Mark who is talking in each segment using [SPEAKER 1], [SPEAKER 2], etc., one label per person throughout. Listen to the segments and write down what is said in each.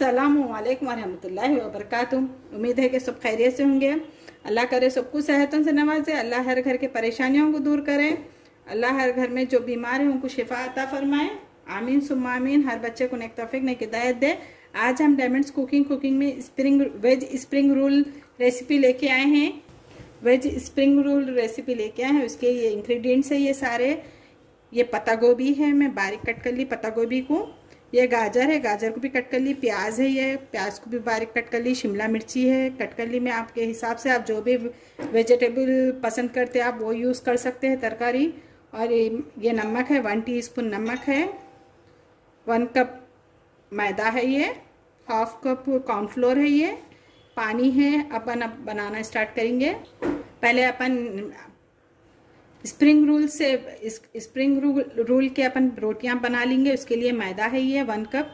[SPEAKER 1] अस्सलामुअलैकुम वरहमतुल्लाहि वबरकातुहू। उम्मीद है कि सब खैरियत से होंगे। अल्लाह करे सबको सेहतों से नवाजे। अल्लाह हर घर के परेशानियों को दूर करे। अल्लाह हर घर में जो बीमार है उनको शिफा अता फरमाए। आमीन सुम्मा आमीन। हर बच्चे को नेक तौफीक नेक हिदायत दे। आज हम डायमंड्स कुकिंग में वेज स्प्रिंग रोल रेसिपी लेके आए हैं। वेज स्प्रिंग रोल रेसिपी लेके आए हैं। उसके ये इंग्रेडिएंट्स है ये सारे। ये पत्ता गोभी है, मैं बारीक कट कर ली पत्ता गोभी को। ये गाजर है, गाजर को भी कट कर ली। प्याज है, ये प्याज को भी बारीक कट कर ली। शिमला मिर्ची है, कट कर ली। मैं आपके हिसाब से आप जो भी वेजिटेबल पसंद करते हैं आप वो यूज़ कर सकते हैं तरकारी। और ये नमक है, 1 टीस्पून नमक है। 1 कप मैदा है, ये 1/2 कप कॉर्नफ्लोर है, ये पानी है। अपन अब बनाना स्टार्ट करेंगे। पहले अपन स्प्रिंग रोल के अपन रोटियां बना लेंगे। उसके लिए मैदा है ये 1 कप,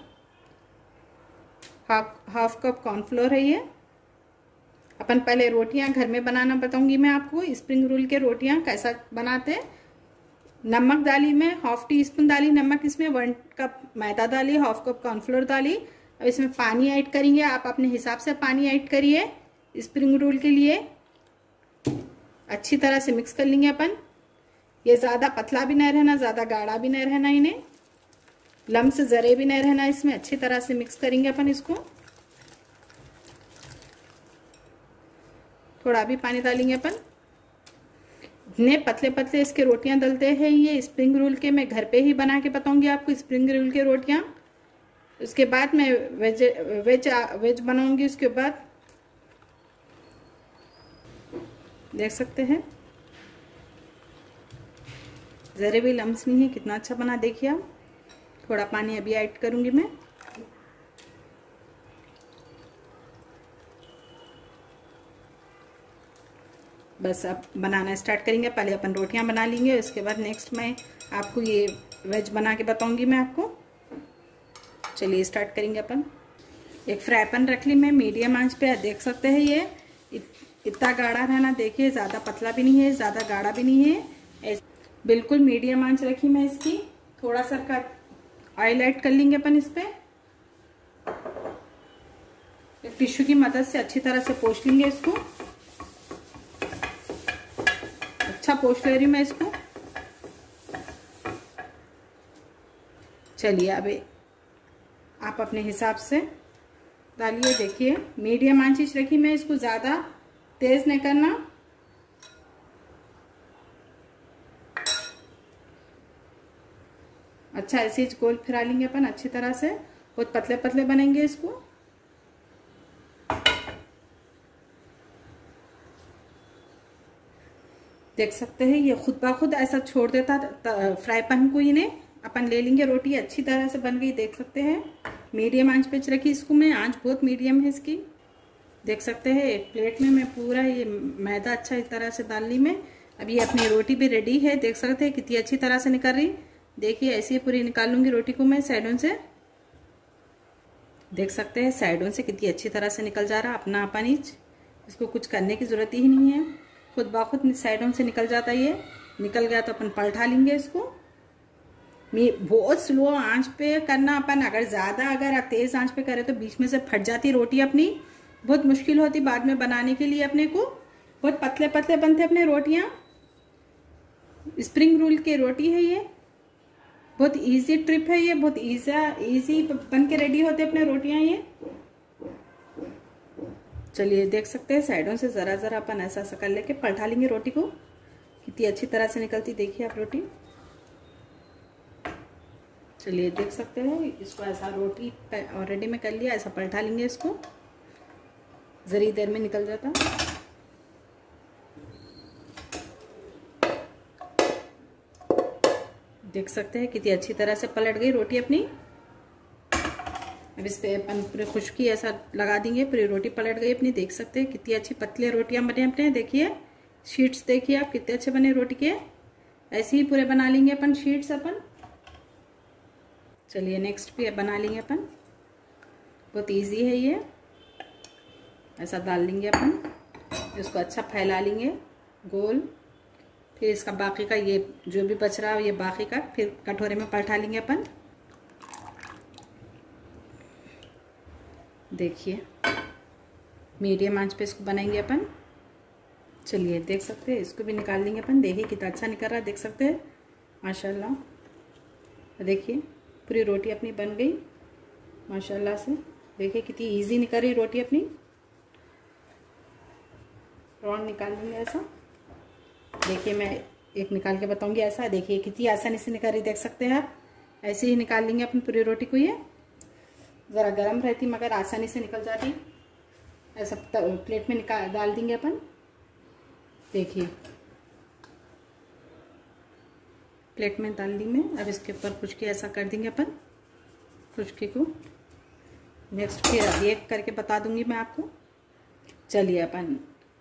[SPEAKER 1] 1/2 कप कॉर्नफ्लोर है ये। अपन पहले रोटियां घर में बनाना बताऊंगी मैं आपको। स्प्रिंग रोल के रोटियां कैसा बनाते हैं। नमक डाली मैं 1/2 टीस्पून डाली नमक इसमें। 1 कप मैदा डाली, 1/2 कप कॉर्नफ्लोर डाली। अब इसमें पानी ऐड करेंगे। आप अपने हिसाब से पानी ऐड करिए। स्प्रिंग रोल के लिए अच्छी तरह से मिक्स कर लेंगे अपन। ये ज़्यादा पतला भी नहीं रहना, ज़्यादा गाढ़ा भी नहीं रहना, इन्हें लम्स जरे भी नहीं रहना। इसमें अच्छी तरह से मिक्स करेंगे अपन इसको। थोड़ा भी पानी डालेंगे अपन। इतने पतले पतले इसके रोटियां डलते हैं ये स्प्रिंग रोल के। मैं घर पे ही बना के बताऊंगी आपको स्प्रिंग रोल के रोटियां। उसके बाद मैं वेज बनाऊंगी। उसके बाद देख सकते हैं ज़रे भी लम्स नहीं है। कितना अच्छा बना देखिए आप। थोड़ा पानी अभी ऐड करूंगी मैं। बस अब बनाना स्टार्ट करेंगे। पहले अपन रोटियां बना लेंगे, उसके बाद नेक्स्ट मैं आपको ये वेज बना के बताऊंगी मैं आपको। चलिए स्टार्ट करेंगे अपन। एक फ्राई पैन रख ली मैं मीडियम आंच पे। देख सकते हैं ये इतना गाढ़ा रहना, देखिए ज़्यादा पतला भी नहीं है, ज़्यादा गाढ़ा भी नहीं है। बिल्कुल मीडियम आंच रखी मैं इसकी। थोड़ा सा का ऑयल ऐड कर लेंगे अपन इस पे। एक टिश्यू की मदद से अच्छी तरह से पोंछ लेंगे इसको। अच्छा पोंछ ले रही मैं इसको। चलिए अब आप अपने हिसाब से डालिए। देखिए मीडियम आंच रखी मैं इसको, ज़्यादा तेज नहीं करना। अच्छा ऐसे ही गोल फिरा लेंगे अपन अच्छी तरह से। बहुत पतले पतले बनेंगे इसको। देख सकते हैं ये खुद ब खुद ऐसा छोड़ देता फ्राई पैन को। इन्हें अपन ले लेंगे। रोटी अच्छी तरह से बन गई, देख सकते हैं। मीडियम आंच पे रखी इसको मैं। आंच बहुत मीडियम है इसकी। देख सकते हैं एक प्लेट में मैं पूरा ये मैदा अच्छा इस तरह से डाल ली मैं। अब ये अपनी रोटी भी रेडी है। देख सकते हैं कितनी अच्छी तरह से निकल रही। देखिए ऐसे ही पूरी निकाल लूंगी रोटी को मैं साइडों से। देख सकते हैं साइडों से कितनी अच्छी तरह से निकल जा रहा अपना अपन ईच। इसको कुछ करने की जरूरत ही नहीं है, खुद ब खुद साइडों से निकल जाता है। ये निकल गया तो अपन पलटा लेंगे इसको। बहुत स्लो आंच पे करना अपन। अगर आप तेज आंच पे करें तो बीच में से फट जाती रोटी अपनी। बहुत मुश्किल होती बाद में बनाने के लिए अपने को। बहुत पतले पतले बनते अपने रोटियां। स्प्रिंग रोल की रोटी है ये। बहुत इजी ट्रिप है ये। बहुत इजी बन के रेडी होते अपने रोटियां ये। चलिए देख सकते हैं साइडों से जरा जरा अपन ऐसा कर लेके पलटा लेंगे रोटी को। कितनी अच्छी तरह से निकलती देखिए आप रोटी। चलिए देख सकते हैं इसको ऐसा रोटी ऑलरेडी में कर लिया। ऐसा पलटा लेंगे इसको। जरी देर में निकल जाता। देख सकते हैं कितनी अच्छी तरह से पलट गई रोटी अपनी। अब इस पे अपन पूरे खुशकी ऐसा लगा देंगे। पूरी रोटी पलट गई अपनी। देख सकते हैं कितनी अच्छी पतली रोटियां बने अपने। देखिए शीट्स देखिए आप कितने अच्छे बने रोटी के। ऐसे ही पूरे बना लेंगे अपन शीट्स अपन। चलिए नेक्स्ट भी बना लेंगे अपन। बहुत इजी है ये। ऐसा डाल लेंगे अपन। इसको अच्छा फैला लेंगे गोल। फिर इसका बाकी का ये जो भी बच रहा है ये बाकी का फिर कटोरे में पलटा लेंगे अपन। देखिए मीडियम आंच पे इसको बनाएंगे अपन। चलिए देख सकते हैं, इसको भी निकाल लेंगे अपन। देखिए कितना अच्छा निकल रहा है, देख सकते हैं माशाल्लाह। देखिए पूरी रोटी अपनी बन गई माशाल्लाह से। देखिए कितनी इजी निकल रही रोटी अपनी। राउंड निकाल लेंगे ऐसा। देखिए मैं एक निकाल के बताऊंगी ऐसा। देखिए कितनी आसानी से निकल रही, देख सकते हैं आप। ऐसे ही निकाल लेंगे अपन पूरी रोटी को। ये ज़रा गर्म रहती मगर आसानी से निकल जाती। ऐसा प्लेट में निकाल डाल देंगे अपन। देखिए प्लेट में डाल दी मैं। अब इसके ऊपर खुशकी ऐसा कर देंगे अपन, खुशकी को। नेक्स्ट फिर अब ये करके बता दूंगी मैं आपको। चलिए अपन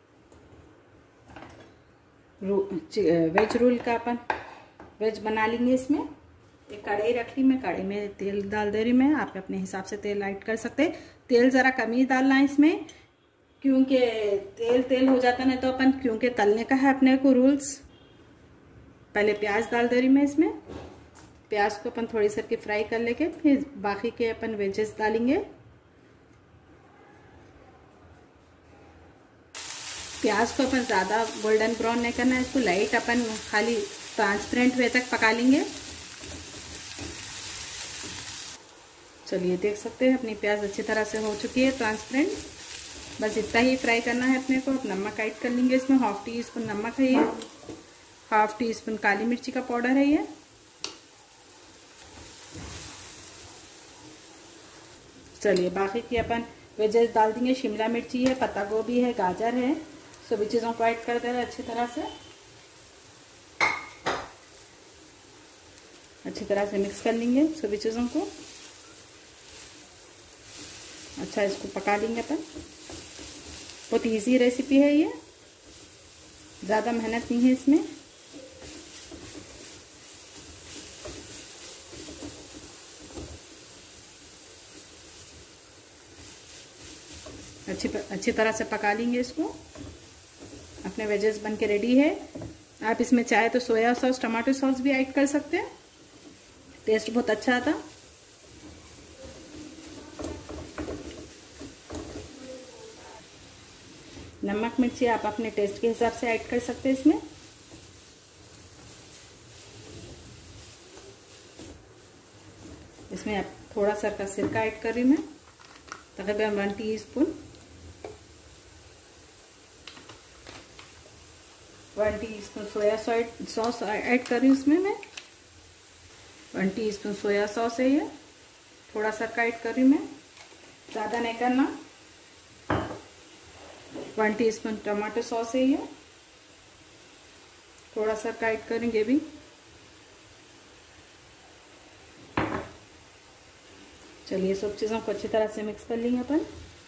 [SPEAKER 1] वेज रोल का अपन वेज बना लेंगे। इसमें एक कढ़ाई रख ली मैं, कढ़ाई में तेल डाल दे रही मैं। आप अपने हिसाब से तेल ऐड कर सकते हैं। तेल ज़रा कम ही डालना है इसमें, क्योंकि तेल हो जाता ना तो अपन, क्योंकि तलने का है अपने को रूल्स। पहले प्याज डाल दे रही मैं इसमें। प्याज को अपन थोड़ी सर की फ्राई कर लेके फिर बाकी के अपन वेजेस डालेंगे। प्याज को अपन ज़्यादा गोल्डन ब्राउन नहीं करना है इसको, लाइट अपन खाली ट्रांसपेरेंट वे तक पका लेंगे। चलिए देख सकते हैं अपनी प्याज अच्छी तरह से हो चुकी है ट्रांसपेरेंट। बस इतना ही फ्राई करना है अपने को। अब नमक ऐड कर लेंगे इसमें। 1/2 टीस्पून नमक है ये, 1/2 टीस्पून काली मिर्ची का पाउडर है ये। चलिए बाकी की अपन वेजेस डाल देंगे। शिमला मिर्ची है, पत्ता गोभी है, गाजर है, सभी चीज़ों को ऐड कर दे रहे अच्छी तरह से। अच्छी तरह से मिक्स कर लेंगे सभी चीज़ों को। अच्छा इसको पका लेंगे अपन। बहुत इजी रेसिपी है ये, ज़्यादा मेहनत नहीं है इसमें। अच्छी तरह से पका लेंगे इसको। अपने वेजेस बन के रेडी है। आप इसमें चाहे तो सोया सॉस, टमाटो सॉस भी ऐड कर सकते हैं, टेस्ट बहुत अच्छा आता। नमक मिर्ची आप अपने टेस्ट के हिसाब से ऐड कर सकते हैं इसमें। इसमें आप थोड़ा सा का सिरका ऐड कर रही मैं, तकरीबन 1 teaspoon. 1 teaspoon soya sauce add कर रही हूँ इसमें मैं। 1 टीस्पून सोया सॉस है ये, थोड़ा सा ऐड कर रही हूँ मैं, ज़्यादा नहीं करना। 1 टीस्पून टमाटो सॉस है ये, थोड़ा सा ऐड करेंगे भी। चलिए सब चीज़ों को अच्छी तरह से मिक्स कर लेंगे अपन।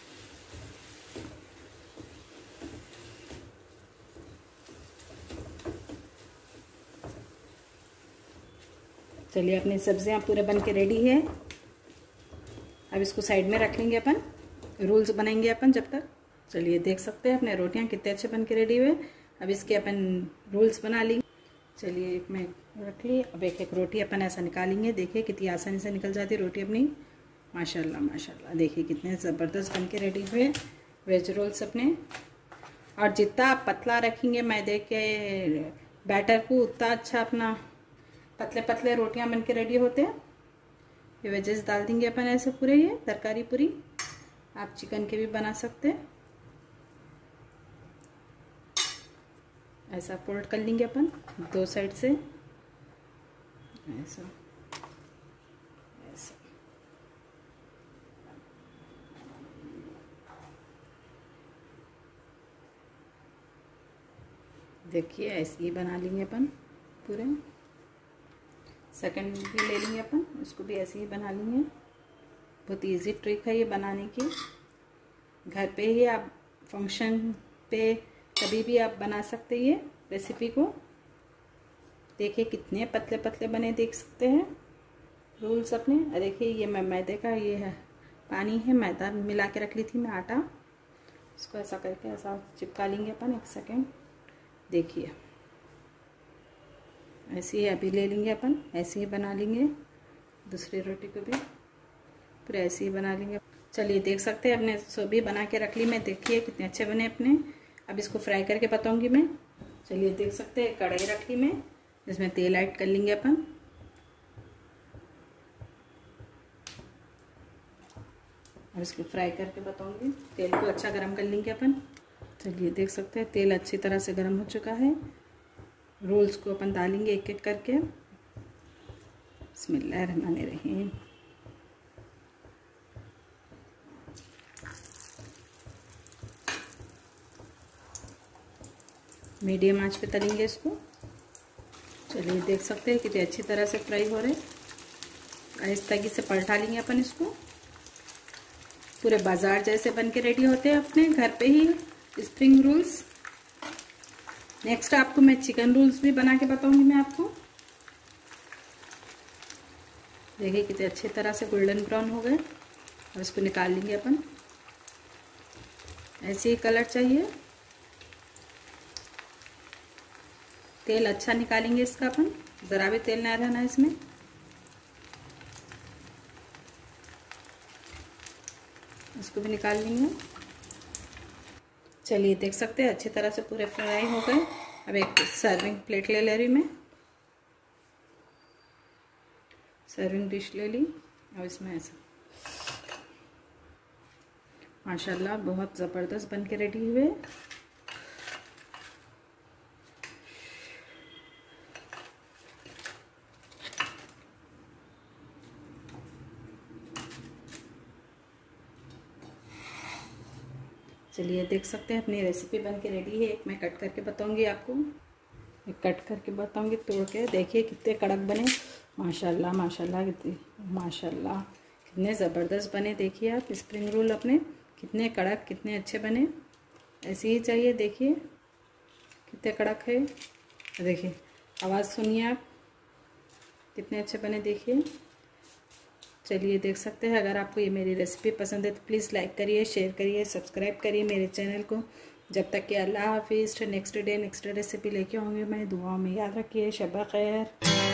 [SPEAKER 1] चलिए अपनी सब्जियां पूरे बन के रेडी है। अब इसको साइड में रख लेंगे अपन, रोल्स बनाएंगे अपन जब तक। चलिए देख सकते हैं अपने रोटियां कितने अच्छे बन के रेडी हुए। अब इसके अपन रोल्स बना लेंगे। चलिए एक में रख ली। अब एक एक रोटी अपन ऐसा निकालेंगे। देखिए कितनी आसानी से निकल जाती है रोटी अपनी, माशाल्लाह माशाल्लाह। देखिए कितने ज़बरदस्त बन के रेडी हुए वेज रोल्स अपने। और जितना आप पतला रखेंगे मैदे के बैटर को, उतना अच्छा अपना पतले पतले रोटियां बन के रेडी होते हैं। ये वेजेस डाल देंगे अपन ऐसे पूरे, ये तरकारी पूरी। आप चिकन के भी बना सकते हैं। ऐसा फोल्ड कर लेंगे अपन 2 साइड से, ऐसा ऐसा। देखिए ऐसे ही बना लेंगे अपन पूरे। सेकंड भी ले लेंगे अपन, उसको भी ऐसे ही बना लेंगे। बहुत इजी ट्रिक है ये बनाने की। घर पे ही आप फंक्शन पे कभी भी आप बना सकते हैं ये रेसिपी को। देखिए कितने पतले पतले बने, देख सकते हैं रोल्स अपने। देखिए ये मैदे का ये है पानी है, मैदा मिला के रख ली थी मैं, आटा। इसको ऐसा करके ऐसा चिपका लेंगे अपन। 1 सेकेंड, देखिए ऐसे ही अभी ले लेंगे अपन, ऐसे ही बना लेंगे। दूसरी रोटी को भी पूरा ऐसे ही बना लेंगे। चलिए देख सकते हैं अपने सोबी बना के रख ली मैं। देखिए कितने अच्छे बने अपने। अब इसको फ्राई करके बताऊंगी मैं। चलिए देख सकते हैं कढ़ाई रख ली मैं, जिसमें तेल ऐड कर लेंगे अपन। अब इसको फ्राई करके बताऊंगी। तेल को अच्छा गरम कर लेंगे अपन। चलिए देख सकते हैं तेल अच्छी तरह से गरम हो चुका है। रोल्स को अपन डालेंगे एक एक करके। बिस्मिल्लाहिर्रहमानिर्रहीम। मीडियम आंच पे तलेंगे इसको। चलिए देख सकते हैं कितनी अच्छी तरह से फ्राई हो रहे हैं। इस तरीके से पलटा लेंगे अपन इसको। पूरे बाजार जैसे बन के रेडी होते हैं अपने घर पे ही स्प्रिंग रोल्स। नेक्स्ट आपको मैं चिकन रोल्स भी बना के बताऊंगी मैं आपको। देखिए कितने अच्छी तरह से गोल्डन ब्राउन हो गए। और इसको निकाल लेंगे अपन। ऐसे ही कलर चाहिए। तेल अच्छा निकालेंगे इसका अपन, ज़रा भी तेल ना रहना इसमें। इसको भी निकाल लेंगे। चलिए देख सकते हैं अच्छी तरह से पूरे फ्राई हो गए। अब एक सर्विंग प्लेट ले रही मैं। सर्विंग डिश ले ली। अब इसमें ऐसा माशाल्लाह बहुत ज़बरदस्त बन के रेडी हुए। चलिए देख सकते हैं अपनी रेसिपी बन के रेडी है। एक मैं कट करके बताऊंगी आपको। एक कट करके बताऊंगी तोड़ के। देखिए कितने कड़क बने। माशाल्लाह माशाल्लाह माशाल्लाह कितने ज़बरदस्त बने। देखिए आप स्प्रिंग रोल अपने कितने कड़क कितने अच्छे बने। ऐसे ही चाहिए। देखिए कितने कड़क है। देखिए आवाज़ सुनिए आप कितने अच्छे बने। देखिए चलिए देख सकते हैं। अगर आपको ये मेरी रेसिपी पसंद है तो प्लीज़ लाइक करिए, शेयर करिए, सब्सक्राइब करिए मेरे चैनल को। जब तक कि अल्लाह हाफिज़। नेक्स्ट डे नेक्स्ट रेसिपी लेके आऊँगी मैं। दुआओं में याद रखिए। शब खैर।